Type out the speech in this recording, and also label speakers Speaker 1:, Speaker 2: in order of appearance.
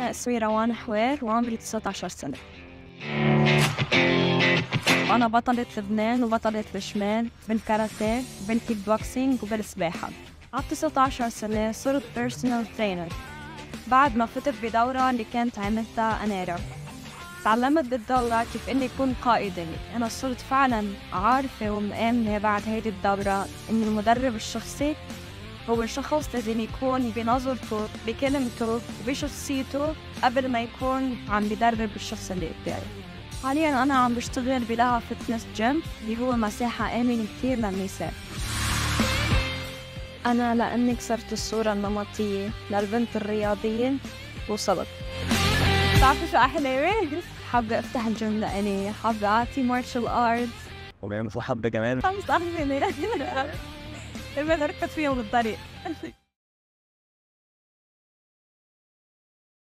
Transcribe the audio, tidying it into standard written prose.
Speaker 1: أنا اسمي روان حوير وعمري 19 سنة. أنا بطلة لبنان وبطلة الشمال بالكاراتيه بالكيك بوكسينج وبالسباحة. على 19 سنة صرت بيرسونال ترينر بعد ما فتت بدورة اللي كانت عملتها أنيرا. تعلمت بالدورة كيف إني أكون قائدة. أنا صرت فعلاً عارفة ومآمنة بعد هيدي الدورة إن المدرب الشخصي هو شخص لازم يكون بنظرته بكلمته وبشخصيته قبل ما يكون عم بدرب الشخص اللي قدامه. حالياً أنا عم بشتغل بلها فتنس جيم اللي هو مساحة آمنة كتير للنساء. أنا لأني كسرت الصورة النمطية للبنت الرياضية وصلت. بتعرفوا شو أحلامي؟ حابة أفتح الجيم لإلي، حابة أعطي مارشال آرتس
Speaker 2: وبعمل حبة كمان
Speaker 1: 5 سنين. البنت ركبت فيهم بالطريق.